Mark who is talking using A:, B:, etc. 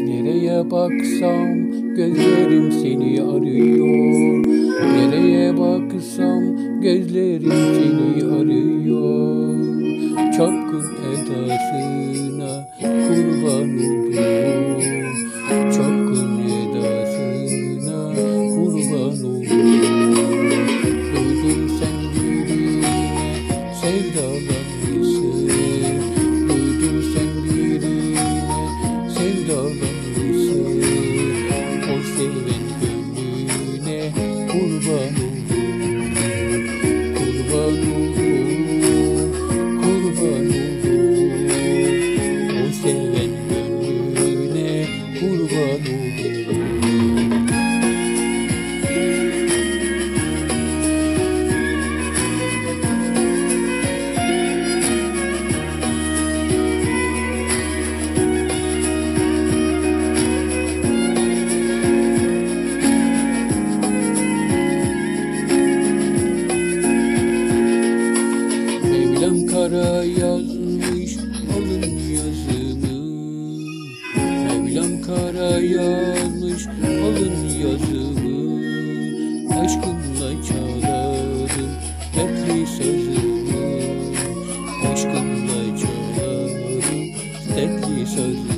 A: Nereye baksam gözlerim seni arıyor. Nereye baksam gözlerim seni arıyor. Çapkın edasına kurban oluyor. Çapkın edasına kurban oluyor. Duydum sen birine sevdalanmışsın. Duydum sen birine sevdalanmışsın. O seven gönlüne kurban olur. Kurban olur, kurban olur. O seven gönlüne kurban olur. Kara yazmış alın yazımı. Mevlam kara yazmış alın yazımı. Aşkınla çalarım dertli sözümü. Aşkınla çalarım dertli sözümü.